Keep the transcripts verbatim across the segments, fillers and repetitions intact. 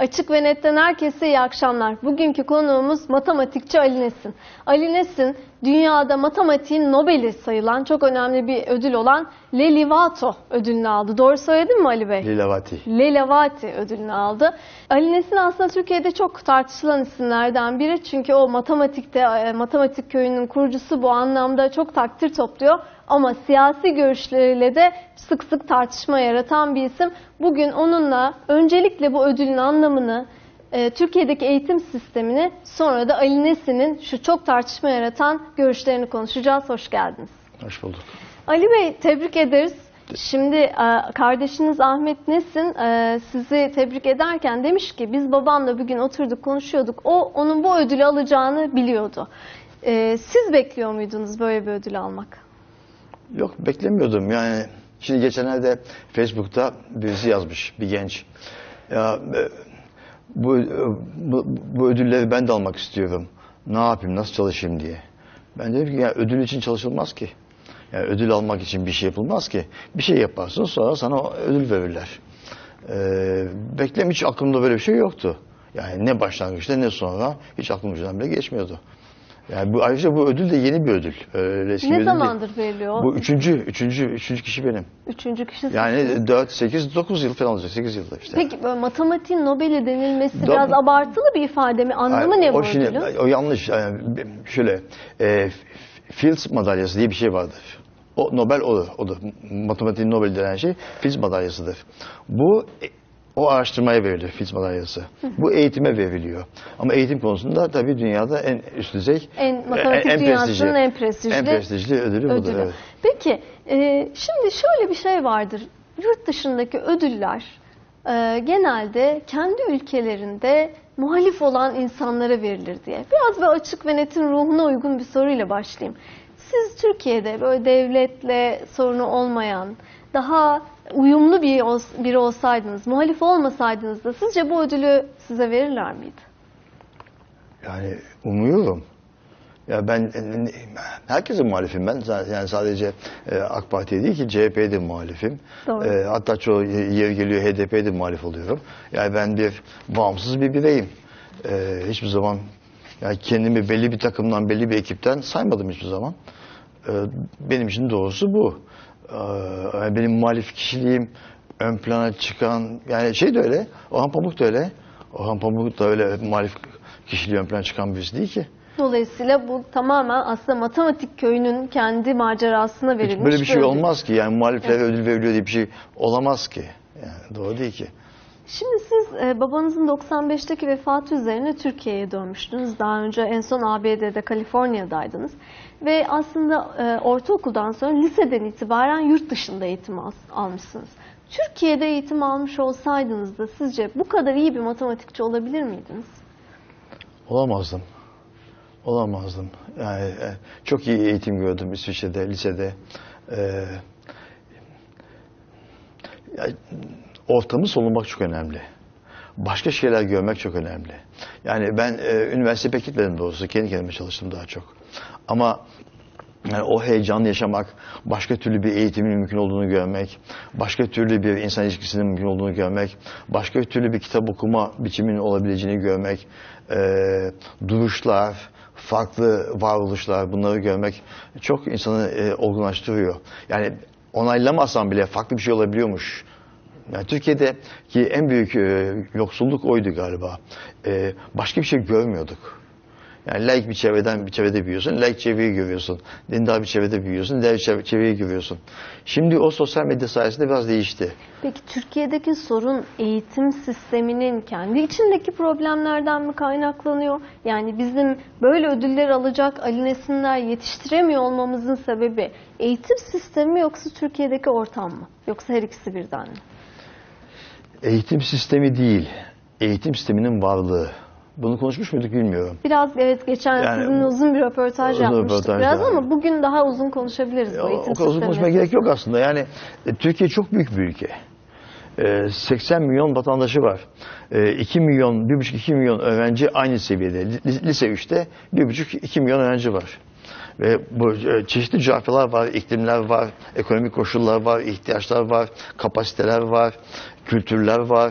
Açık ve Net'ten herkese iyi akşamlar. Bugünkü konuğumuz matematikçi Ali Nesin. Ali Nesin, dünyada matematiğin Nobel'i sayılan çok önemli bir ödül olan Lelivato ödülünü aldı. Doğru söyledim mi Ali Bey? Lilavati. Leliavati ödülünü aldı. Ali Nesin aslında Türkiye'de çok tartışılan isimlerden biri. Çünkü o matematikte, matematik köyünün kurucusu, bu anlamda çok takdir topluyor. Ama siyasi görüşleriyle de sık sık tartışma yaratan bir isim. Bugün onunla öncelikle bu ödülün anlamını, e, Türkiye'deki eğitim sistemini, sonra da Ali Nesin'in şu çok tartışma yaratan görüşlerini konuşacağız. Hoş geldiniz. Hoş bulduk. Ali Bey, tebrik ederiz. Şimdi e, kardeşiniz Ahmet Nesin e, sizi tebrik ederken demiş ki biz babamla bugün oturduk konuşuyorduk. O onun bu ödülü alacağını biliyordu. E, siz bekliyor muydunuz böyle bir ödül almak? Yok, beklemiyordum yani. Şimdi geçenlerde Facebook'ta birisi yazmış, bir genç. Ya bu, bu, bu ödülleri ben de almak istiyorum. Ne yapayım, nasıl çalışayım diye. Ben dedim ki ya ödül için çalışılmaz ki. Yani ödül almak için bir şey yapılmaz ki. Bir şey yaparsın, sonra sana ödül verirler. Ee, beklem hiç aklımda böyle bir şey yoktu. Yani ne başlangıçta ne sonra hiç aklımdan bile geçmiyordu. Yani bu, ayrıca bu ödül de yeni bir ödül. Öyle eski ne bir zamandır değil. veriliyor? Bu üçüncü, üçüncü, üçüncü kişi benim. Üçüncü kişi Yani dört, sekiz, dokuz yıl falan olacak. sekiz yılda işte. Peki böyle matematiğin Nobel'i denilmesi Do biraz abartılı bir ifade mi? Anlamı Ay, ne bu o şimdi, ödülün? O yanlış. Yani şöyle, e, Fields madalyası diye bir şey vardır. O Nobel odur. odur. Matematiğin Nobel denen şey Fields madalyasıdır. Bu o araştırmaya verilir Fields madalyası. Bu eğitime veriliyor. Ama eğitim konusunda tabii dünyada en üst düzey, En, matematik en, en dünyasının en prestijli, en prestijli ödülü, ödülü. budur. Evet. Peki, e, şimdi şöyle bir şey vardır. Yurt dışındaki ödüller e, genelde kendi ülkelerinde muhalif olan insanlara verilir diye. Biraz böyle açık ve netin ruhuna uygun bir soruyla başlayayım. Siz Türkiye'de böyle devletle sorunu olmayan, daha uyumlu bir biri olsaydınız, muhalif olmasaydınız da sizce bu ödülü size verirler miydi? Yani umuyorum. Ya ben herkese muhalifim ben. Yani sadece AK Parti'ye değil ki C H P'ye de muhalifim. Doğru. Hatta çoğu yer geliyor H D P'ye de muhalif oluyorum. Yani ben bir bağımsız bir bireyim. Hiçbir zaman yani kendimi belli bir takımdan, belli bir ekipten saymadım hiçbir zaman. Benim için doğrusu bu. Benim muhalif kişiliğim ön plana çıkan, yani şey de öyle, Orhan Pamuk da öyle. Orhan Pamuk da öyle muhalif kişiliği ön plana çıkan birisi değil ki. Dolayısıyla bu tamamen aslında matematik köyünün kendi macerasına verilmiş. Hiç böyle bir şey ödül. olmaz ki. Yani muhaliflere Evet. ödül veriliyor diye bir şey olamaz ki. Yani doğru değil ki. Şimdi siz e, babanızın doksan beşteki vefatı üzerine Türkiye'ye dönmüştünüz. Daha önce en son A B D'de, Kaliforniya'daydınız. Ve aslında e, ortaokuldan sonra liseden itibaren yurt dışında eğitim al, almışsınız. Türkiye'de eğitim almış olsaydınız da sizce bu kadar iyi bir matematikçi olabilir miydiniz? Olamazdım. Olamazdım. Yani e, çok iyi eğitim gördüm İsviçre'de, lisede. E, yani, ortamı solumak çok önemli. Başka şeyler görmek çok önemli. Yani ben e, üniversiteye pek gitmedim doğrusu. Kendi kendime çalıştım daha çok. Ama yani o heyecanı yaşamak, başka türlü bir eğitimin mümkün olduğunu görmek, başka türlü bir insan ilişkisinin mümkün olduğunu görmek, başka türlü bir kitap okuma biçiminin olabileceğini görmek, e, duruşlar, farklı varoluşlar, bunları görmek çok insanı e, olgunlaştırıyor. Yani onaylamasam bile farklı bir şey olabiliyormuş. Yani Türkiye'deki en büyük e, yoksulluk oydu galiba. E, başka bir şey görmüyorduk. Yani laik bir çevreden bir çevrede büyüyorsun, laik çevreyi görüyorsun. Dindar bir çevrede büyüyorsun, dindar bir çevreyi görüyorsun. Şimdi o sosyal medya sayesinde biraz değişti. Peki Türkiye'deki sorun eğitim sisteminin kendi içindeki problemlerden mi kaynaklanıyor? Yani bizim böyle ödüller alacak Ali Nesinler yetiştiremiyor olmamızın sebebi eğitim sistemi mi yoksa Türkiye'deki ortam mı? Yoksa her ikisi birden mi? Eğitim sistemi değil, eğitim sisteminin varlığı. Bunu konuşmuş muyduk bilmiyorum. Biraz evet, geçen yani, sizinle uzun bir röportaj uzun yapmıştık röportaj biraz yani. Ama bugün daha uzun konuşabiliriz bu eğitim o kadar uzun konuşmaya gerek yok aslında. Yani e, Türkiye çok büyük bir ülke. E, seksen milyon vatandaşı var. E, iki milyon, bir buçuk iki milyon öğrenci aynı seviyede. Lise üçte bir buçuk iki milyon öğrenci var. Ve bu çeşitli coğrafyalar var, iklimler var, ekonomik koşullar var, ihtiyaçlar var, kapasiteler var, kültürler var.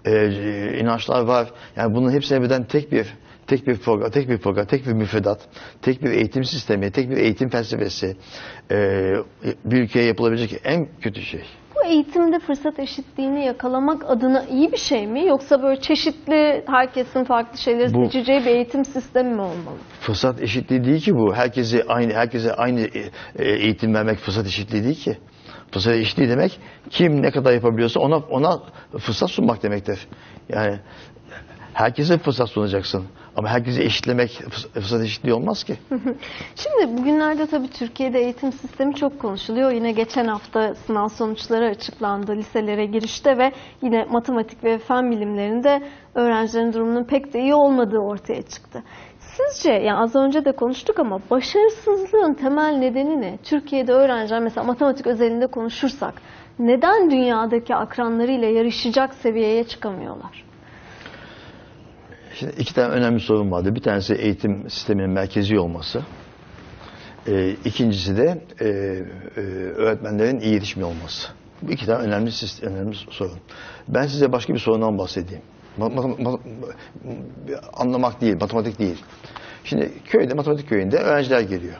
e, inançlar var. Yani bunun hepsine birden tek bir tek bir program, tek bir program, tek bir müfredat, tek bir eğitim sistemi, tek bir eğitim felsefesi e, bir ülkeye yapılabilecek en kötü şey. Bu eğitimde fırsat eşitliğini yakalamak adına iyi bir şey mi? Yoksa böyle çeşitli, herkesin farklı şeyleri Bu, seçeceği bir eğitim sistemi mi olmalı? Fırsat eşitliği değil ki bu. Herkese aynı herkese aynı eğitim vermek fırsat eşitliği değil ki. Fırsat eşitliği demek kim ne kadar yapabiliyorsa ona ona fırsat sunmak demektir. Yani herkese fırsat sunacaksın. Ama herkese eşitlemek fırsat eşitliği olmaz ki. Şimdi bugünlerde tabii Türkiye'de eğitim sistemi çok konuşuluyor. Yine geçen hafta sınav sonuçları açıklandı liselere girişte ve yine matematik ve fen bilimlerinde öğrencilerin durumunun pek de iyi olmadığı ortaya çıktı. Sizce, yani az önce de konuştuk ama başarısızlığın temel nedeni ne? Türkiye'de öğrenciler mesela matematik özelinde konuşursak neden dünyadaki akranlarıyla yarışacak seviyeye çıkamıyorlar? Şimdi iki tane önemli sorun vardı. Bir tanesi eğitim sisteminin merkezi olması. E, ikincisi de e, e, öğretmenlerin iyi yetişmiyor olması. Bu iki tane önemli, önemli sorun. Ben size başka bir sorundan bahsedeyim. Ma ma ma anlamak değil, matematik değil. Şimdi köyde, matematik köyünde öğrenciler geliyor.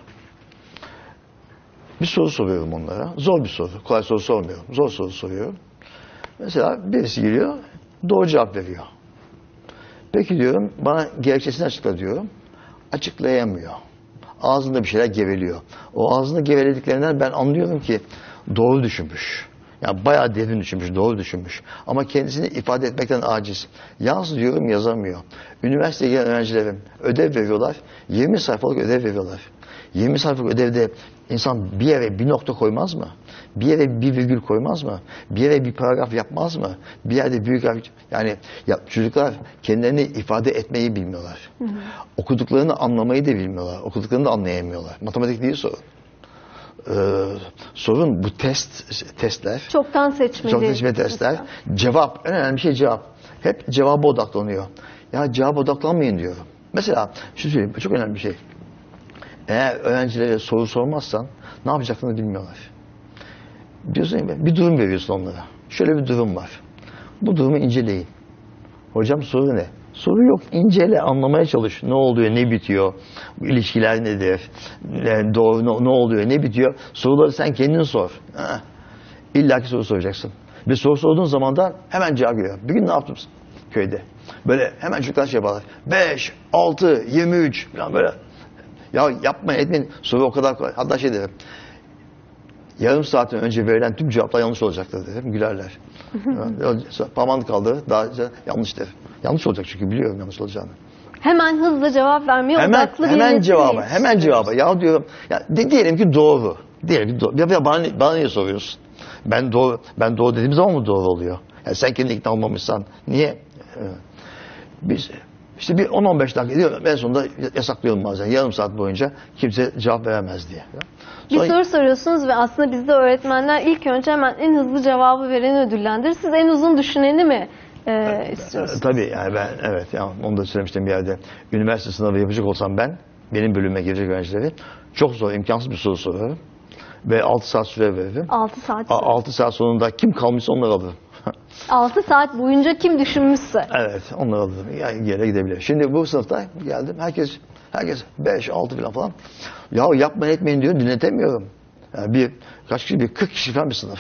Bir soru soruyorum onlara. Zor bir soru. Kolay soru sormuyorum. Zor soru soruyorum. Mesela birisi geliyor, doğru cevap veriyor. Peki diyorum, bana gerekçesini açıkla diyorum. Açıklayamıyor. Ağzında bir şeyler geveliyor. O ağzında gevelediklerinden ben anlıyorum ki doğru düşünmüş. Yani bayağı derin düşünmüş, doğru düşünmüş. Ama kendisini ifade etmekten aciz. Yaz diyorum, yazamıyor. Üniversiteye gelen öğrencilerim ödev veriyorlar. yirmi sayfalık ödev veriyorlar. yirmi sayfalık ödevde insan bir yere bir nokta koymaz mı? Bir yere bir virgül koymaz mı? Bir yere bir paragraf yapmaz mı? Bir yerde büyük harf... Yani ya, çocuklar kendilerini ifade etmeyi bilmiyorlar. Hı hı. Okuduklarını anlamayı da bilmiyorlar. Okuduklarını da anlayamıyorlar. Matematik değil sorun. Ee, sorun bu test testler. Çoktan seçmeli. Çoktan seçmeli testler. Cevap. En önemli şey cevap. Hep cevaba odaklanıyor. Ya cevaba odaklanmayın diyorum. Mesela şu söyleyeyim. Çok önemli bir şey. Eğer öğrencilere soru sormazsan ne yapacaklarını bilmiyorlar. Diyorsun ya, bir durum veriyorsun onlara. Şöyle bir durum var. Bu durumu inceleyin. Hocam soru ne? Soru yok. İncele, anlamaya çalış. Ne oluyor, ne bitiyor? Bu ilişkiler nedir? Ne, doğru, ne, ne oluyor, ne bitiyor? Soruları sen kendin sor. Ha. İlla ki soru soracaksın. Bir soru sorduğun zaman da hemen cevap geliyor. Bir gün ne yaptım köyde? Böyle hemen çocuklar şey yaparlar. beş, altı, yirmi üç falan böyle. Ya yapmayın, etmeyin. Soru o kadar kolay. Hatta şey derim. Yarım saatten önce verilen tüm cevaplar yanlış olacaktır derim. Gülerler. Parmağını kaldırır. Daha yanlış der. Yanlış olacak çünkü biliyorum yanlış olacağını. Hemen hızlı cevap vermeye hemen, odaklı hemen bir cevaba, hemen cevaba. Ya diyorum, ya de, diyelim ki doğru. Diyelim ki doğru. Ya, ya bana, bana niye soruyorsun? Ben doğru, ben doğru dediğim zaman mı doğru oluyor? Yani sen kendini ikna olmamışsan niye? Biz işte bir on on beş dakika diyorum. En sonunda yasaklıyorum bazen. Yarım saat boyunca kimse cevap veremez diye. Sonra... Bir soru soruyorsunuz ve aslında bizde öğretmenler ilk önce hemen en hızlı cevabı vereni ödüllendirir. Siz en uzun düşüneni mi e, istiyorsunuz? Tabii yani ben evet yani onu da söylemiştim bir yerde. Üniversite sınavı yapacak olsam ben benim bölüme girecek öğrencileri çok zor, imkansız bir soru sorarım. Ve altı saat süre veririm. altı saat. altı saat sonunda kim kalmışsa onları alırım. altı saat boyunca kim düşünmüşse. Evet, onları alırım. Yani yere gidebilir. Şimdi bu sınıfta geldim. Herkes herkes beş altı falan falan. Ya yapmayın etmeyin diyor. Dinletemiyorum. Yani bir kaç kişi bir kırk kişi falan bir sınıf.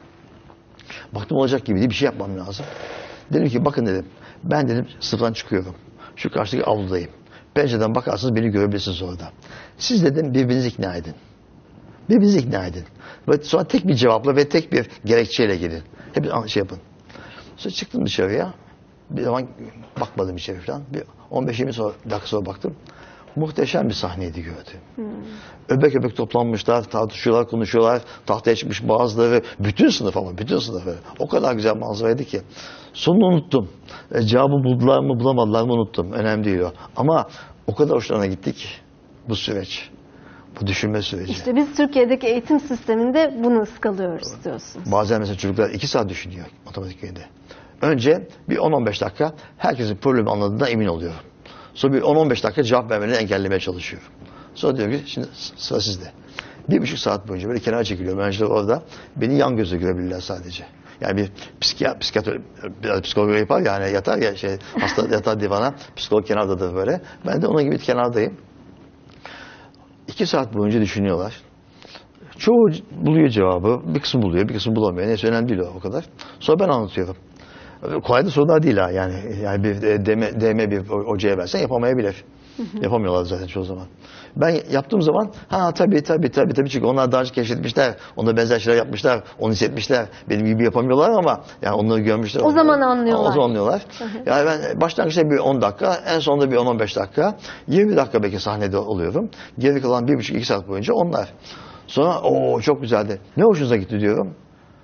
Baktım olacak gibi değil. Bir şey yapmam lazım. Dedim ki bakın dedim. Ben dedim sınıftan çıkıyorum. Şu karşıdaki avludayım. Pencereden bakarsınız beni görebilirsiniz orada. Siz dedim birbirinizi ikna edin. Birbirinizi ikna edin. Ve sonra tek bir cevapla ve tek bir gerekçeyle gidin. Hep şey yapın. Sonra çıktım dışarıya. Bir zaman bakmadım içeri falan. Bir on beş yirmi dakika sonra baktım. Muhteşem bir sahneydi gördüm. Hmm. Öbek öbek toplanmışlar, tartışıyorlar, konuşuyorlar. Tahtaya çıkmış bazıları. Bütün sınıf ama bütün sınıf. O kadar güzel manzaraydı ki. Sonunu unuttum. E, cevabı buldular mı bulamadılar mı unuttum. Önemli değil o. Ama o kadar hoşlarına gitti ki bu süreç. Bu düşünme süreci. İşte biz Türkiye'deki eğitim sisteminde bunu ıskalıyoruz diyorsunuz. Bazen mesela çocuklar iki saat düşünüyor matematik köyünde. Önce bir on on beş dakika herkesin problemi anladığından emin oluyorum. Sonra bir on on beş dakika cevap vermelerini engellemeye çalışıyorum. Sonra diyorum ki şimdi sıra sizde. Bir buçuk saat boyunca böyle kenara çekiliyorum. Öğrenciler orada beni yan gözle görebilirler sadece. Yani bir psikiyat, psikiyatr biraz psikolog yapar yani yatar ya şey hasta yatar divana, psikolog kenardadır böyle. Ben de onun gibi kenardayım. İki saat boyunca düşünüyorlar. Çoğu buluyor cevabı, bir kısmı buluyor, bir kısmı bulamıyor. Neyse önemli değil o, o kadar. Sonra ben anlatıyorum. Kolay da sorular değil ha yani. Yani bir D M, D M bir hocaya versen yapamayabilir. Hı hı. Yapamıyorlar zaten çoğu zaman. Ben yaptığım zaman ha tabii tabii tabii tabii çünkü onlar daha önce keşfetmişler. Ona benzer şeyler yapmışlar. Onu hissetmişler. Benim gibi yapamıyorlar ama yani onları görmüşler. O onları. zaman anlıyorlar. O zaman anlıyorlar. Hı hı. Yani ben başlangıçta bir on dakika, en sonunda bir on on beş dakika, yirmi dakika belki sahnede oluyorum. Geri kalan bir buçuk iki saat boyunca onlar. Sonra o çok güzeldi. Ne hoşunuza gitti diyorum.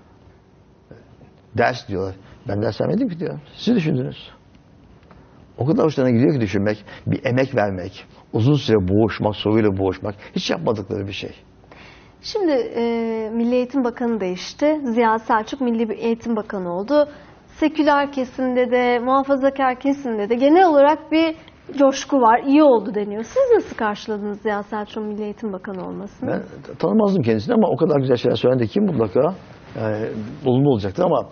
Ders diyorlar. Ben ders vermedim ki diyor. Siz düşündünüz. O kadar hoşlarına gidiyor ki düşünmek, bir emek vermek, uzun süre boğuşmak, soruyla boğuşmak, hiç yapmadıkları bir şey. Şimdi e, Milli Eğitim Bakanı değişti. Ziya Selçuk Milli Eğitim Bakanı oldu. Seküler kesimde de, muhafazakar kesimde de genel olarak bir coşku var. İyi oldu deniyor. Siz nasıl karşıladınız Ziya Selçuk'un Milli Eğitim Bakanı olmasını? Ben tanımazdım kendisini ama o kadar güzel şeyler söyledi ki mutlaka yani, olumlu olacaktır ama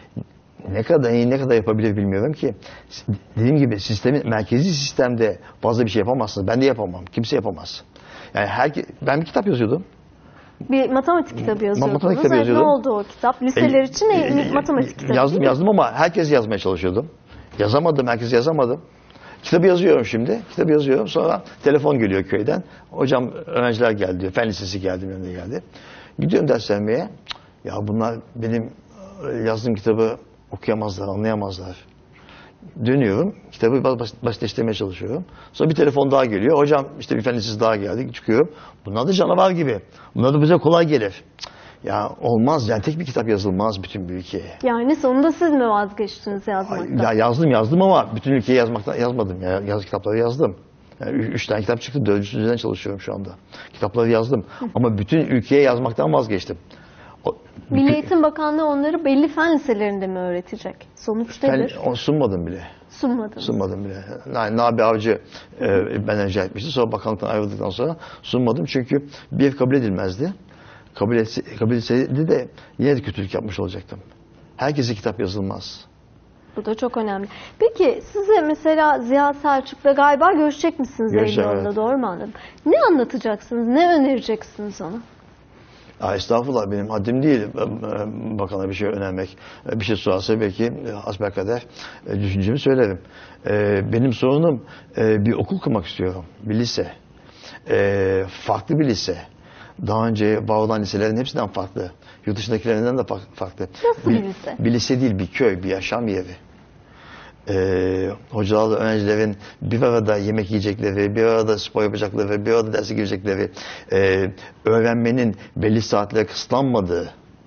ne kadar iyi, ne kadar yapabilir bilmiyorum ki. Dediğim gibi sistemin, merkezi sistemde fazla bir şey yapamazsınız. Ben de yapamam. Kimse yapamaz. Yani herke, ben bir kitap yazıyordum. Bir matematik kitabı yazıyordunuz. Matematik kitabı yazıyordum. Ne oldu o kitap? Liseler e, için e, matematik kitabı. Yazdım yazdım ama herkes yazmaya çalışıyordum. Yazamadım, herkes yazamadım. Kitabı yazıyorum şimdi. Kitabı yazıyorum. Sonra telefon geliyor köyden. Hocam öğrenciler geldi diyor. Fen lisesi geldi, benim de geldi. Gidiyorum ders vermeye. Ya bunlar benim yazdığım kitabı okuyamazlar, anlayamazlar. Dönüyorum, kitabı basitleştirmeye çalışıyorum. Sonra bir telefon daha geliyor. Hocam işte bir fen lisesi daha geldi. Çıkıyorum. Bunlar da canavar gibi. Bunlar da bize kolay gelir. Ya olmaz yani tek bir kitap yazılmaz bütün bir ülkeye. Yani sonunda siz mi vazgeçtiniz yazmaktan? Ya yazdım yazdım ama bütün ülkeye yazmaktan yazmadım. Ya, yaz kitapları yazdım. Yani üç tane kitap çıktı. Dördüncüsü üzerine çalışıyorum şu anda. Kitapları yazdım. Ama bütün ülkeye yazmaktan vazgeçtim. O, Milli Eğitim Bakanlığı onları belli fen liselerinde mi öğretecek? Sonuç nedir? Ben sunmadım bile. Sunmadım. Sunmadım bile. Yani Nabi Avcı e, ben rica etmişti. Sonra bakanlıktan ayrıldıktan sonra sunmadım. Çünkü bir ev kabul edilmezdi. Kabul, etse, kabul etseydi de yine de kötülük yapmış olacaktım. Herkese kitap yazılmaz. Bu da çok önemli. Peki size mesela Ziya Selçuk'la galiba görüşecek misiniz Eylül ayında? Evet. Doğru mu anladım? Ne anlatacaksınız? Ne önereceksiniz ona? Ya estağfurullah benim haddim değil bakana bir şey önermek. Bir şey sorarsa belki hasbelkader düşüncemi söylerim. Benim sorunum bir okul kurmak istiyorum. Bir lise. Farklı bir lise. Daha önce var olan liselerin hepsinden farklı. Yurt dışındakilerinden de farklı. Nasıl bir, bir lise? Bir lise değil, bir köy, bir yaşam yeri. Ee, hocalarla öğrencilerin bir arada yemek yiyecekleri, bir arada spor yapacakları, bir arada derse girecekleri, e, öğrenmenin belli saatlere kısıtlanmadığı,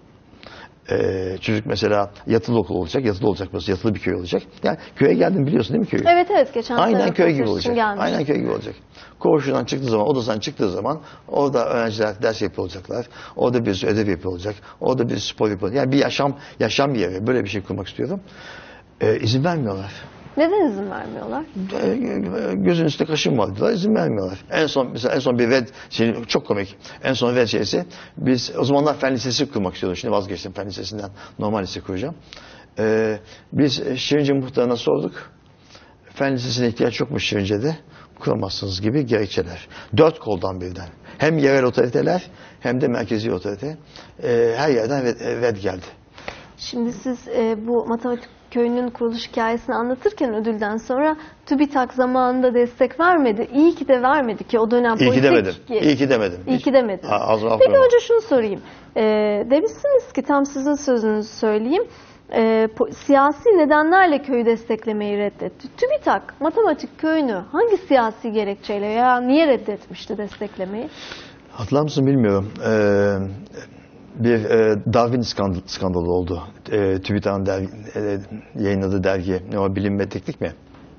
e, çocuk mesela yatılı okul olacak, yatılı olacak, burası yatılı bir köy olacak. Yani köye geldim biliyorsun değil mi köyü? Evet evet geçen sene. Aynen köy gibi olacak. Aynen köy gibi olacak. Koğuşundan çıktığı zaman, odasından çıktığı zaman orada öğrenciler ders yapılacaklar. Orada bir ödev yapılacak. Orada bir spor yapılacak. Yani bir yaşam yaşam bir yeri. Böyle bir şey kurmak istiyorum. Ee, izin vermiyorlar. Neden izin vermiyorlar? Gözün üstünde kaşın var diyorlar, izin vermiyorlar. En son mesela en son bir red şey çok komik. En son red şeysi biz o zamanlar fen lisesi kurmak istiyorduk. Şimdi vazgeçtim fen lisesinden. Normal lise kuracağım. Ee, biz Şirince muhtarına sorduk. Fen lisesine ihtiyaç yokmuş Şirince'de. Kuramazsınız gibi gerekçeler. Dört koldan birden. Hem yerel otoriteler hem de merkezi otorite. Ee, her yerden red, red geldi. Şimdi siz e, bu matematik köyünün kuruluş hikayesini anlatırken ödülden sonra TÜBİTAK zamanında destek vermedi. İyi ki de vermedi ki o dönem politik. İyi ki demedim. Ki, İyi ki demedim. İyi ki demedim. Ha, az az Peki önce şunu sorayım. E, demişsiniz ki tam sizin sözünüzü söyleyeyim. E, po, siyasi nedenlerle köyü desteklemeyi reddetti. TÜBİTAK matematik köyünü hangi siyasi gerekçeyle ya niye reddetmişti desteklemeyi? Hatırlar mısın bilmiyorum. Ee, bir e, Darwin skandal, skandalı oldu. E, TÜBİTAK'ın dergi, e, yayınladığı dergi, ne o, Bilim ve Teknik mi?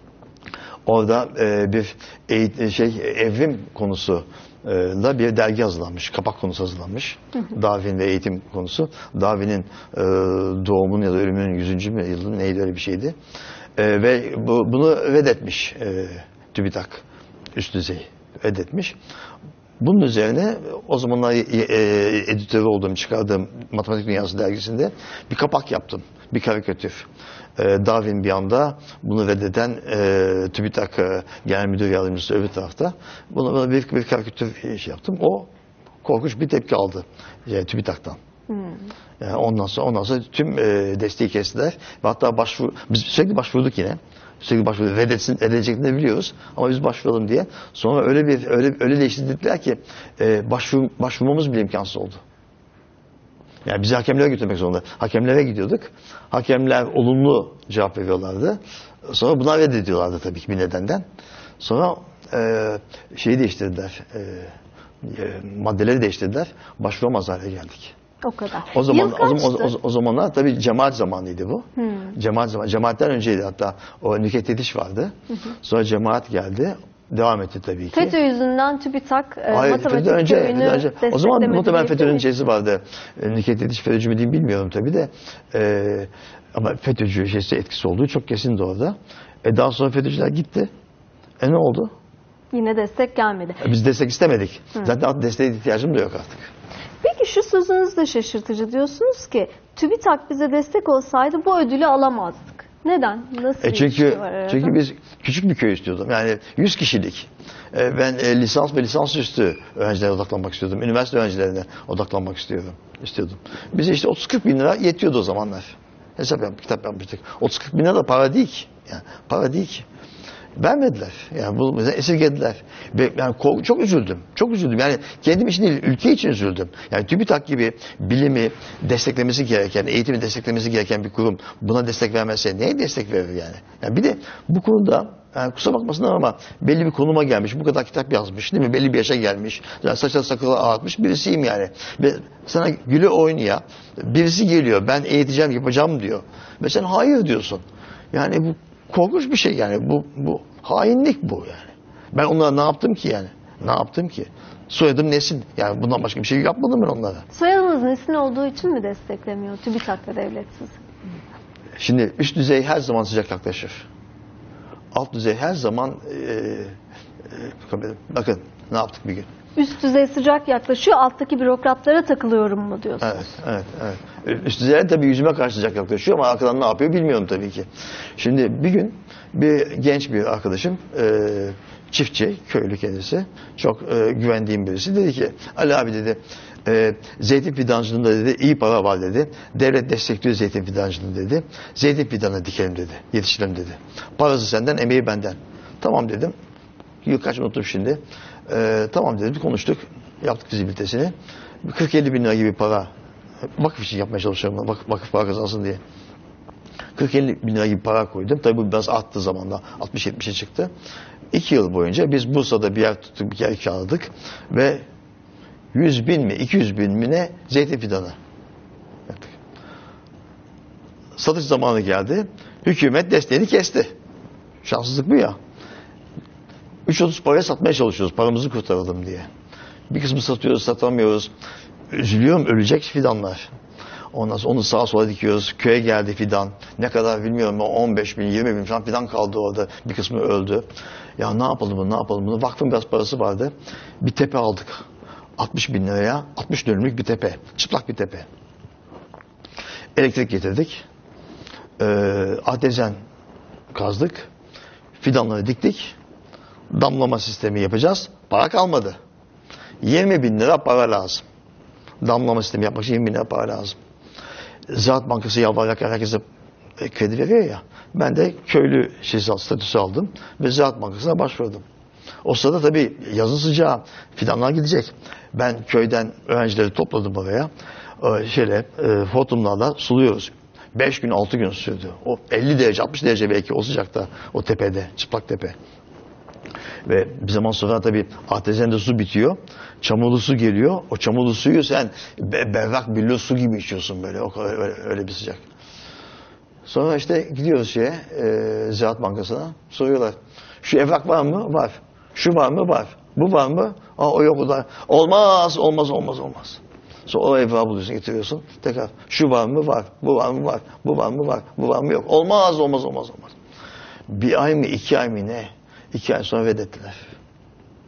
Orada e, bir eğit, şey evrim konusu da bir dergi hazırlanmış, kapak konusu hazırlanmış. Hı hı. Darwin ve eğitim konusu. Darwin'in e, doğumunun ya da ölümünün yüzüncü yılı neydi öyle bir şeydi. E, ve bu, bunu reddetmiş e, TÜBİTAK üst düzey reddetmiş. Bunun üzerine o zamanlar e, e, editörü olduğum, çıkardığım Matematik Dünyası dergisinde bir kapak yaptım. Bir karikatür. E, Darwin bir anda, bunu reddeden e, TÜBİTAK e, Genel Müdür Yardımcısı öbür tarafta. Buna, buna bir, bir karikatür şey yaptım. O korkunç bir tepki aldı e, TÜBİTAK'tan. Hmm. Yani ondan sonra ondan sonra tüm e, desteği kestiler ve hatta başvuru, biz sürekli başvurduk yine. Sürekli başvurduk. Reddetsin, reddedeceklerini biliyoruz ama biz başvuralım diye. Sonra öyle bir öyle öyle değiştirdiler ki e, başvur, başvurmamız bile imkansız oldu. Yani bizi hakemlere götürmek zorunda. Hakemlere gidiyorduk. Hakemler olumlu cevap veriyorlardı. Sonra bunlar reddediyorlardı tabii ki bir nedenden. Sonra e, şeyi değiştirdiler. E, e, maddeleri değiştirdiler. Başvuramaz hale geldik. O kadar. O zaman o, o, o, o zamanlar tabii cemaat zamanıydı bu. Hmm. Cemaat zaman cemaatten önceydi hatta o Nükhet Yetiş vardı. Hı hı. Sonra cemaat geldi. Devam etti tabii ki. FETÖ yüzünden TÜBİTAK e, Hayır, matematik önce, köyünü önce. O zaman muhtemelen FETÖ'nün şeysi vardı. E, Nükhet Yetiş FETÖ'cü mü diyeyim bilmiyorum tabii de. E, ama FETÖ'cü şeysi etkisi olduğu çok kesindi orada. E, daha sonra FETÖ'cüler gitti. E ne oldu? Yine destek gelmedi. E, biz destek istemedik. Hı. Zaten desteğe ihtiyacım da yok artık. Peki şu sözünüz de şaşırtıcı. Diyorsunuz ki TÜBİTAK bize destek olsaydı bu ödülü alamazdık. Neden? Nasıl e çünkü, bir şey var arada? Çünkü biz küçük bir köy istiyordum. Yani yüz kişilik. E, ben e, lisans ve lisansüstü öğrencilere odaklanmak istiyordum. Üniversite öğrencilerine odaklanmak istiyordum. istiyordum. Bize işte otuz kırk bin lira yetiyordu o zamanlar. Hesap yaptık, kitap yapmıştık. otuz kırk bin lira da para değil ki. Yani para değil ki. Vermediler. Yani bu mesela esirgediler. Ve yani çok üzüldüm. Çok üzüldüm. Yani kendim için değil, ülke için üzüldüm. Yani TÜBİTAK gibi bilimi desteklemesi gereken, eğitimi desteklemesi gereken bir kurum buna destek vermezse neye destek verir yani? Yani bir de bu konuda yani kusura bakmasınlar ama belli bir konuma gelmiş, bu kadar kitap yazmış değil mi? Belli bir yaşa gelmiş, yani saçla sakalı ağartmış birisiyim yani. Ve sana güle oynaya birisi geliyor, ben eğiteceğim, yapacağım diyor. Ve sen hayır diyorsun. Yani bu korkunç bir şey yani. Bu, bu hainlik bu yani. Ben onlara ne yaptım ki yani? Ne yaptım ki? Soyadım Nesin. Yani bundan başka bir şey yapmadım ben onlara. Soyadınız Nesin olduğu için mi desteklemiyor TÜBİTAK ve devlet sizi? Şimdi üst düzey her zaman sıcak yaklaşır. Alt düzey her zaman e, e, bakın ne yaptık bir gün. Üst düzey sıcak yaklaşıyor, alttaki bürokratlara takılıyorum mu diyorsunuz? Evet, evet, evet. Üst düzeyler tabii yüzüme karşı sıcak yaklaşıyor ama arkadan ne yapıyor bilmiyorum tabii ki. Şimdi bir gün bir genç bir arkadaşım, e, çiftçi, köylü kendisi, çok e, güvendiğim birisi dedi ki, Ali abi dedi, e, zeytin fidancılığında dedi iyi para var dedi. Devlet destekliyor zeytin fidancılığını dedi. Zeytin fidanı dikelim dedi, yetiştirelim dedi. Parası senden, emeği benden. Tamam dedim. Yıl kaç unuttum şimdi. Ee, tamam dedim, konuştuk. Yaptık fizibilitesini. kırk elli bin lira gibi para. Vakıf için yapmaya çalışıyorum. Vakıf, vakıf para kazansın diye. kırk elli bin lira gibi para koydum. Tabii bu biraz arttı zamanla. altmış yetmişe çıktı. İki yıl boyunca biz Bursa'da bir yer tuttuk, bir yer kiraladık. Ve yüz bin mi, iki yüz bin mi ne zeytin fidanı yaptık. Satış zamanı geldi. Hükümet desteğini kesti. Şanssızlık bu ya. üç otuz paraya satmaya çalışıyoruz. Paramızı kurtaralım diye. Bir kısmı satıyoruz, satamıyoruz. Üzülüyorum, ölecek fidanlar. Ondan sonra onu sağa sola dikiyoruz. Köye geldi fidan. Ne kadar bilmiyorum. on beş bin, yirmi bin falan fidan kaldı orada. Bir kısmı öldü. Ya ne yapalım bunu, ne yapalım bunu. Vakfın gaz parası vardı. Bir tepe aldık. altmış bin liraya. altmış dönümlük bir tepe. Çıplak bir tepe. Elektrik getirdik. Ee, artezen kazdık. Fidanları diktik. Damlama sistemi yapacağız. Para kalmadı. yirmi bin lira para lazım. Damlama sistemi yapmak için yirmi bin lira para lazım. Ziraat Bankası yalvararak herkese kredi veriyor ya. Ben de köylü şeysi, statüsü aldım ve Ziraat Bankası'na başvurdum. O sırada tabii yazın sıcağı, fidanlar gidecek. Ben köyden öğrencileri topladım oraya. Ee, şöyle e, hortumlarla suluyoruz. beş gün, altı gün sürdü. O elli derece, altmış derece belki o sıcakta, o tepede, çıplak tepe. Ve bir zaman sonra tabii artezende su bitiyor. Çamurlu su geliyor. O çamurlu suyu sen be, berrak billur su gibi içiyorsun böyle. O kadar öyle, öyle bir sıcak. Sonra işte gidiyoruz şeye, e, Ziraat Bankası'na. Soruyorlar. Şu evrak var mı? Var. Şu var mı? Var. Bu var mı? Aa, o yok o da. Olmaz, olmaz, olmaz, olmaz. Sonra o evrağı buluyorsun, getiriyorsun. Tekrar şu var mı? Var. Bu var mı? Var. Bu var mı? Var. Bu var mı? Yok. Olmaz, olmaz, olmaz, olmaz. Bir ay mı? iki ay mı ne? İki ay sonra reddettiler.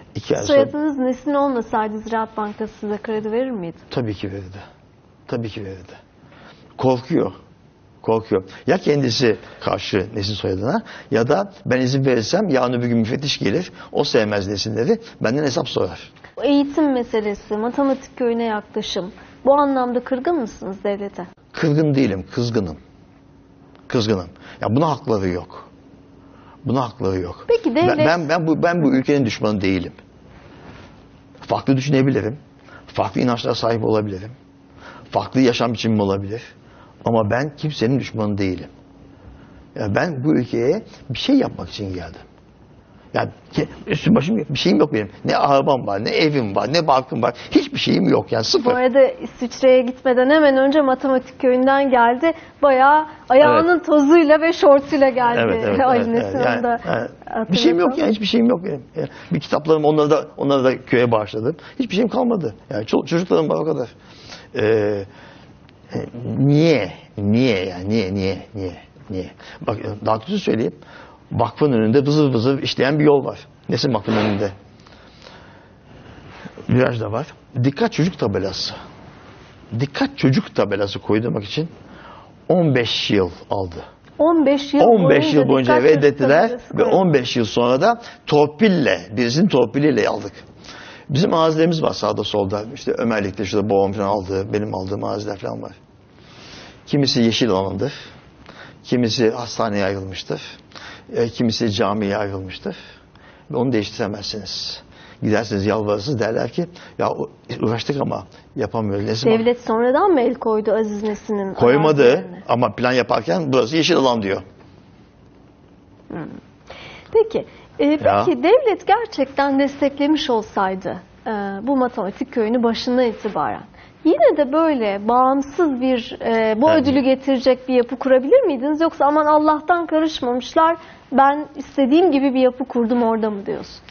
İki ay sonra Soyadınız Nesin olmasaydı Ziraat Bankası size kredi verir miydi? tabii ki verirdi. Tabii ki verirdi. Korkuyor. Korkuyor. Ya kendisi karşı Nesin soyadına ya da ben izin verirsem yarın öbür gün müfettiş gelir. O sevmez Nesinleri. Benden hesap sorar. Eğitim meselesi, matematik köyüne yaklaşım. Bu anlamda kırgın mısınız devlete? Kırgın değilim, kızgınım. Kızgınım. Ya buna hakları yok. Buna hakları yok. Peki devlet... Ben, ben, ben, bu, ben bu ülkenin düşmanı değilim. Farklı düşünebilirim. Farklı inançlara sahip olabilirim. Farklı yaşam biçimim olabilir. Ama ben kimsenin düşmanı değilim. Yani ben bu ülkeye bir şey yapmak için geldim. Yani üstüm başım bir şeyim yok benim. Ne arabam var, ne evim var, ne barkım var. Hiçbir şeyim yok yani sıfır. Bu arada İsviçre'ye gitmeden hemen önce matematik köyünden geldi. Bayağı ayağının evet. tozuyla ve şortuyla geldi. Evet, evet, Ali evet, Nesin evet. Yani, da yani, bir şeyim yok yani hiçbir şeyim yok benim. Yani bir kitaplarım onları da onları da köye bağışladım. Hiçbir şeyim kalmadı. Yani çoluk çocuklarım var o kadar. Ee, niye? Niye yani? Niye? Niye? Niye? Niye? Bak daha kötü söyleyeyim. Vakfın önünde vızır vızır işleyen bir yol var. Nesin Vakfın önünde? Virajda var. Dikkat çocuk tabelası. Dikkat çocuk tabelası koydurmak için on beş yıl aldı. on beş yıl on beş boyunca, yıl boyunca reddettiler ve on beş yıl sonra da torpille, birisinin torpiliyle aldık. Bizim arazilerimiz var sağda solda. İşte Ömerlik'te şurada babam falan aldığı, benim aldığım araziler falan var. Kimisi yeşil alandır. Kimisi hastaneye ayrılmıştır. E, kimisi camiye ayrılmıştır. Ve onu değiştiremezsiniz. Gidersiniz yalvarırsınız derler ki ya uğraştık ama yapamıyoruz. Nesin Devlet var? Sonradan mı el koydu Aziz Nesin'in? Koymadı ama plan yaparken burası yeşil alan diyor. Hmm. Peki, e, peki ya. devlet gerçekten desteklemiş olsaydı e, bu matematik köyünü başından itibaren yine de böyle bağımsız bir e, bu evet. ödülü getirecek bir yapı kurabilir miydiniz? Yoksa aman Allah'tan karışmamışlar ben istediğim gibi bir yapı kurdum orada mı diyorsunuz?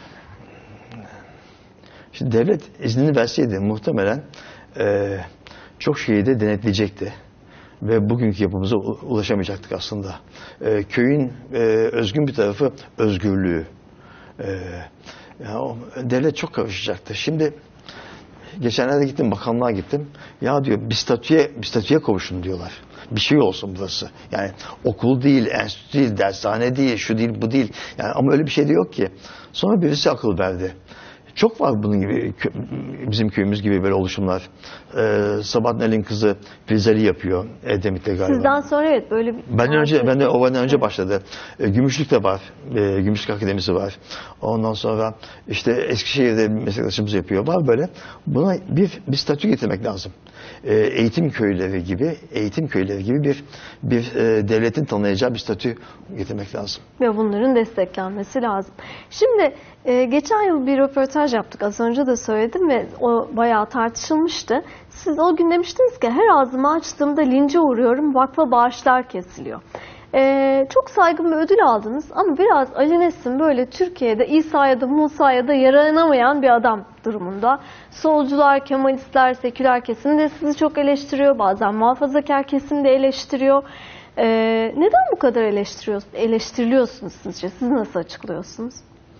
Şimdi devlet iznini verseydi muhtemelen e, çok şeyi de denetleyecekti. Ve bugünkü yapımıza ulaşamayacaktık aslında. E, köyün e, özgün bir tarafı özgürlüğü. E, ya, o, devlet çok karışacaktı. Şimdi geçenlerde gittim, bakanlığa gittim. Ya diyor bir statüye, bir statüye kavuşun diyorlar. Bir şey olsun burası. Yani okul değil, enstitü değil, dershane değil, şu değil, bu değil. Yani ama öyle bir şey de yok ki. Sonra birisi akıl verdi. Çok var bunun gibi, bizim köyümüz gibi böyle oluşumlar. Ee, Sabahattin Ali'nin kızı Filizeli yapıyor, Edremit'le galiba. Sizden sonra evet böyle bir... Benden önce, ben de o benden önce başladı. Ee, Gümüşlük'te var, ee, Gümüşlük Akademisi var. Ondan sonra işte Eskişehir'de bir meslektaşımız yapıyor, var böyle. Buna bir, bir statü getirmek lazım. Ee, eğitim köyleri gibi, eğitim köyleri gibi bir bir e, devletin tanıyacağı bir statü getirmek lazım. Ve bunların desteklenmesi lazım. Şimdi e, geçen yıl bir röportaj yaptık. Az önce de söyledim ve o bayağı tartışılmıştı. Siz o gün demiştiniz ki her ağzımı açtığımda lince uğruyorum, vakfa bağışlar kesiliyor. Ee, çok saygın bir ödül aldınız ama biraz Ali Nesin böyle Türkiye'de İsa'ya da Musa'ya da yaranamayan bir adam durumunda. Solcular, Kemalistler, seküler kesim de sizi çok eleştiriyor. Bazen muhafazakar kesim de eleştiriyor. Ee, neden bu kadar eleştiriyor, eleştiriliyorsunuz sizce? Siz nasıl açıklıyorsunuz?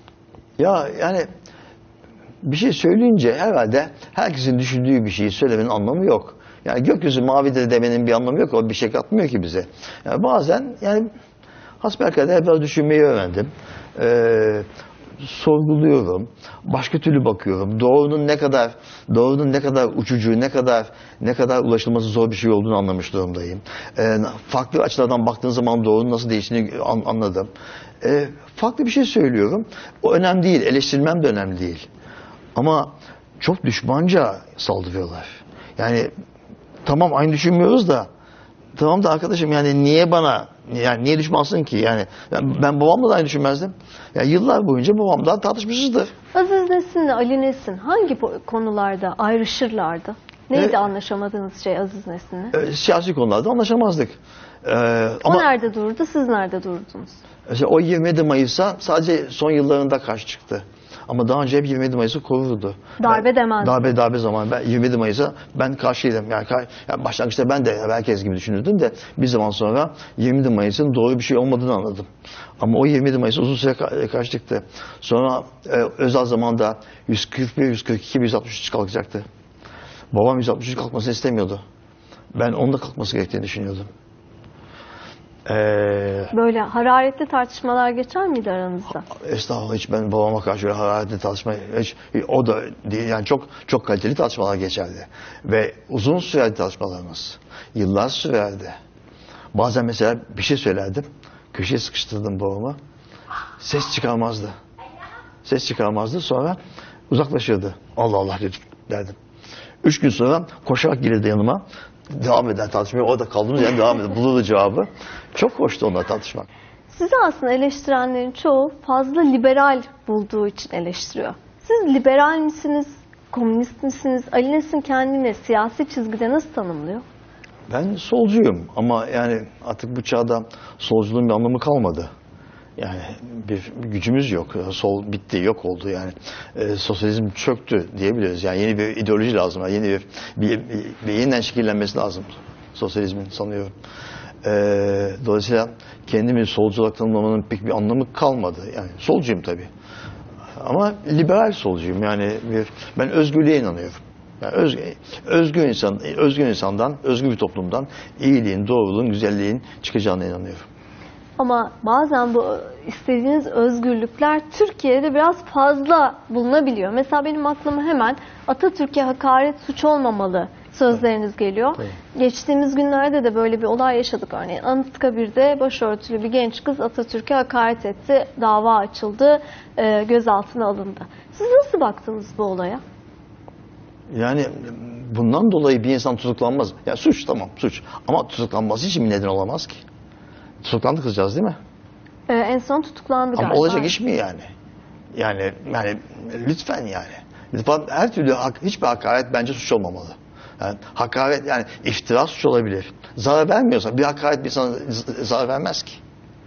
Ya yani bir şey söyleyince herhalde herkesin düşündüğü bir şeyi söylemenin anlamı yok. Yani gökyüzü mavidir demenin bir anlamı yok. O bir şey katmıyor ki bize. Yani bazen yani hasbelkader biraz düşünmeyi öğrendim. Ee, sorguluyorum. Başka türlü bakıyorum. Doğrunun ne kadar doğrunun ne kadar uçucu, ne kadar ne kadar ulaşılması zor bir şey olduğunu anlamış durumdayım. Ee, farklı açılardan baktığın zaman doğrunun nasıl değiştiğini an, anladım. Ee, farklı bir şey söylüyorum. O önemli değil. Eleştirmem de önemli değil. Ama çok düşmanca saldırıyorlar. Yani tamam aynı düşünmüyoruz da tamam da arkadaşım yani niye bana yani niye düşmansın ki yani ben, ben babamla da aynı düşünmezdim. Yani yıllar boyunca babamla tartışmışızdır. Aziz Nesin'le Ali Nesin hangi konularda ayrışırlardı? Neydi e, anlaşamadığınız şey Aziz Nesin'le? E, siyasi konularda anlaşamazdık. E, o ama, nerede dururdu, siz nerede durdunuz? Mesela o yirmi yedi Mayıs'a sadece son yıllarında karşı çıktı. Ama daha önce hep yirmi yedi Mayıs'ı korurdu. Darbe ben, demezdi. Darbe darbe zamanı ben yirmi yedi Mayıs'a ben karşıydım. Yani, yani başlangıçta ben de herkes gibi düşünürdüm de bir zaman sonra yirmi yedi Mayıs'ın doğru bir şey olmadığını anladım. Ama o yirmi yedi Mayıs uzun süre karşı çıktı. Sonra e, Özal zamanında yüz kırk bir, yüz kırk iki, yüz altmış üç kalkacaktı. Babam yüz altmış üç kalkmasını istemiyordu. Ben onun da kalkması gerektiğini düşünüyordum. Ee, Böyle hararetli tartışmalar geçer miydi aranızda? Estağfurullah, hiç ben babama karşı böyle hararetli tartışma hiç, o da değil yani, çok çok kaliteli tartışmalar geçerdi. Ve uzun sürerdi tartışmalarımız. Yıllar sürerdi. Bazen mesela bir şey söylerdim. Köşeye sıkıştırdım babama. Ses çıkarmazdı. Ses çıkarmazdı. Sonra uzaklaşırdı. Allah Allah dedim, derdim. Üç gün sonra koşarak gelirdi yanıma. Devam eder tartışmaya. Orada kaldığımız yerden devam eder. Bulurdu cevabı. Çok hoştu onunla tartışmak. Sizi aslında eleştirenlerin çoğu fazla liberal bulduğu için eleştiriyor. Siz liberal misiniz? Komünist misiniz? Ali Nesin kendini siyasi çizgide nasıl tanımlıyor? Ben solcuyum ama yani artık bu çağda solculuğun bir anlamı kalmadı. Yani bir gücümüz yok. Sol bitti, yok oldu yani. E, sosyalizm çöktü diyebiliriz. Yani yeni bir ideoloji lazım. Yani yeni bir, bir, bir, bir yeniden şekillenmesi lazım sosyalizmin, sanıyorum. E, dolayısıyla kendimi solcu olarak tanımlamanın pek bir anlamı kalmadı. Yani solcuyum tabii. Ama liberal solcuyum. Yani bir, ben özgürlüğe inanıyorum. Yani öz, özgür insan, özgür insandan, özgür bir toplumdan iyiliğin, doğruluğun, güzelliğin çıkacağına inanıyorum. Ama bazen bu istediğiniz özgürlükler Türkiye'de biraz fazla bulunabiliyor. Mesela benim aklıma hemen Atatürk'e hakaret suç olmamalı sözleriniz geliyor. Tabii. Geçtiğimiz günlerde de böyle bir olay yaşadık örneğin. Anıtkabir'de başörtülü bir genç kız Atatürk'e hakaret etti. Dava açıldı, e, gözaltına alındı. Siz nasıl baktınız bu olaya? Yani bundan dolayı bir insan tutuklanmaz. Ya suç, tamam suç. Ama tutuklanması için bir neden olamaz ki. Tutuklandı kızcağız değil mi? Ee, en son tutuklandı Ama galiba. olacak iş mi yani? Yani yani lütfen yani. Lütfen, her türlü hak, hiçbir hakaret bence suç olmamalı. Yani hakaret, yani iftira suç olabilir. Zarar vermiyorsa bir hakaret bir insana zarar vermez ki.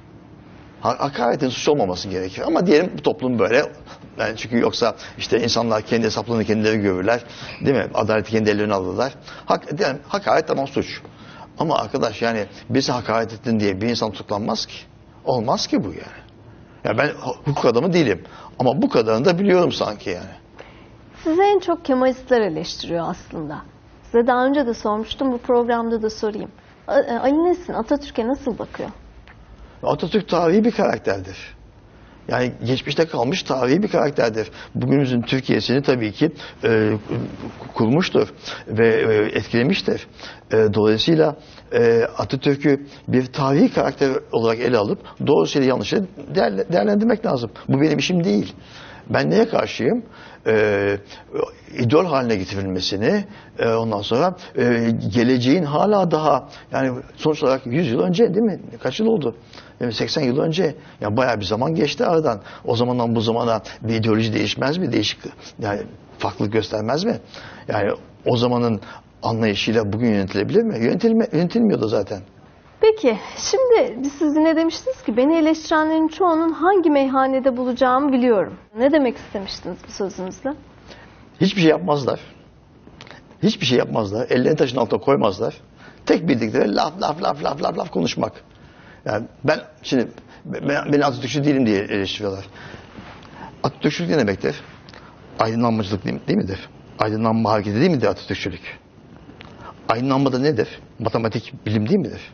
Hakaretin suç olmaması gerekir. Ama diyelim bu toplum böyle. Yani çünkü yoksa işte insanlar kendi hesaplarını kendileri görürler. Değil mi? Adaleti kendi ellerine alırlar. Hak, diyelim, hakaret tamam suç. Ama arkadaş yani birisi hakaret ettin diye bir insan tutuklanmaz ki. Olmaz ki bu yani. Ya ben hukuk adamı değilim. Ama bu kadarını da biliyorum sanki yani. Sizi en çok Kemalistler eleştiriyor aslında. Size daha önce de sormuştum, bu programda da sorayım. Ali Nesin Atatürk'e nasıl bakıyor? Atatürk tarihi bir karakterdir. Yani geçmişte kalmış tarihi bir karakterdir. Bugünümüzün Türkiye'sini tabii ki e, kurmuştur ve e, etkilemiştir. E, dolayısıyla e, Atatürk'ü bir tarihi karakter olarak ele alıp doğrusuyla yanlışı değer, değerlendirmek lazım. Bu benim işim değil. Ben neye karşıyım? Ee, idol haline getirilmesini, e, ondan sonra e, geleceğin hala daha, yani sonuç olarak yüz yıl önce değil mi? Kaç yıl oldu? Yani seksen yıl önce. Yani bayağı bir zaman geçti aradan. O zamandan bu zamana bir ideoloji değişmez mi? Değişik, yani farklılık göstermez mi? Yani o zamanın anlayışıyla bugün yönetilebilir mi? Yönetilme, yönetilmiyordu zaten. Peki, şimdi siz yine demiştiniz ki beni eleştirenlerin çoğunun hangi meyhanede bulacağımı biliyorum. Ne demek istemiştiniz bu sözünüzle? Hiçbir şey yapmazlar. Hiçbir şey yapmazlar. Ellerini taşın altına koymazlar. Tek bildikleri laf laf laf laf laf laf konuşmak. Yani ben şimdi ben, ben Atatürkçü değilim diye eleştiriyorlar. Atatürkçülük ne demektir? Aydınlanmacılık değil, değil midir? Aydınlanma hareketi değil midir Atatürkçülük? Aydınlanma da nedir? Matematik bilim değil midir?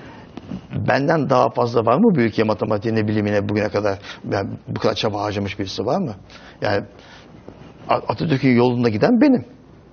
Benden daha fazla var mı bu ülke matematiğine, bilimine bugüne kadar ben bu kadar çaba harcamış birisi var mı? Yani Atatürk'ün yolunda giden benim.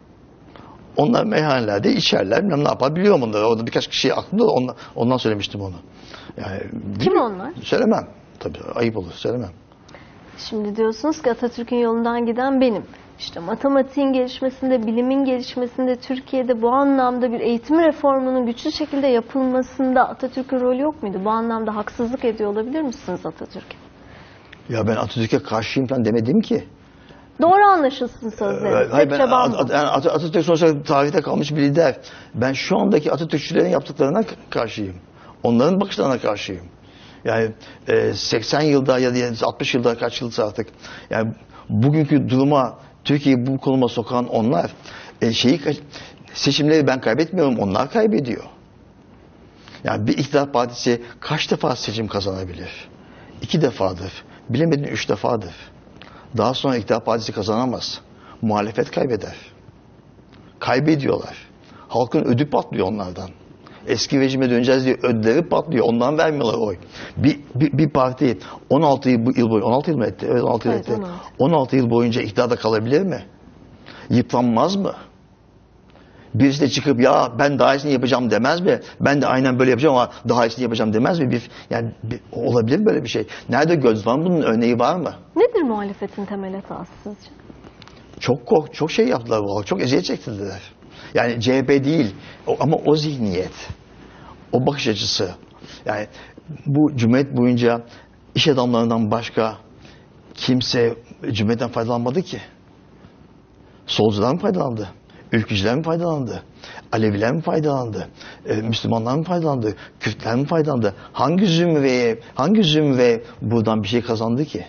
Onlar meyhanelerde içerler, ne yapar biliyorum onları. Orada birkaç kişi aklımda da ondan, ondan söylemiştim onu. Yani, kim onlar? Söylemem. Tabii ayıp olur, söylemem. Şimdi diyorsunuz ki Atatürk'ün yolundan giden benim. İşte matematiğin gelişmesinde, bilimin gelişmesinde, Türkiye'de bu anlamda bir eğitim reformunun güçlü şekilde yapılmasında Atatürk'ün rolü yok muydu? Bu anlamda haksızlık ediyor olabilir misiniz Atatürk'e? Ya ben Atatürk'e karşıyım falan demedim ki. Doğru anlaşılsın sözleriniz. Hayır, ben At- yani Atatürk sonuçta tarihte kalmış bir lider. Ben şu andaki Atatürkçülerin yaptıklarına karşıyım. Onların bakışlarına karşıyım. Yani e, seksen yılda ya da altmış yılda kaç yılsa artık. Yani Bugünkü duruma, Türkiye'yi bu konuma sokan onlar. E, şeyi seçimleri ben kaybetmiyorum, onlar kaybediyor. Yani bir iktidar partisi kaç defa seçim kazanabilir? İki defadır. Bilemedin üç defadır. Daha sonra iktidar partisi kazanamaz. Muhalefet kaybeder. Kaybediyorlar. Halkın ödü patlıyor onlardan. Eski rejime döneceğiz diye ödleri patlıyor. Ondan vermiyorlar oy. Bir, bir, bir parti on altı yıl, yıl boyu, on altı yıl mı etti? Evet, on altı yıl Evet, etti. on altı. on altı yıl boyunca iktidarda kalabilir mi? Yıpranmaz mı? Birisi de çıkıp ya ben daha iyisini yapacağım demez mi? Ben de aynen böyle yapacağım ama daha iyisini yapacağım demez mi? Bir, yani bir, olabilir mi böyle bir şey? Nerede göz var mı? Bunun örneği var mı? Nedir muhalefetin temel hatası sizce? Çok kork, çok şey yaptılar bu. Çok eziyet çektirdiler. Yani C H P değil o, ama o zihniyet, o bakış açısı. Yani bu Cumhuriyet boyunca iş adamlarından başka kimse Cumhuriyet'ten faydalanmadı ki. Solcular mı faydalandı? Ülkücüler mi faydalandı? Aleviler mi faydalandı? Ee, Müslümanlar mı faydalandı? Kürtler mi faydalandı? Hangi zümreye, hangi zümre buradan bir şey kazandı ki?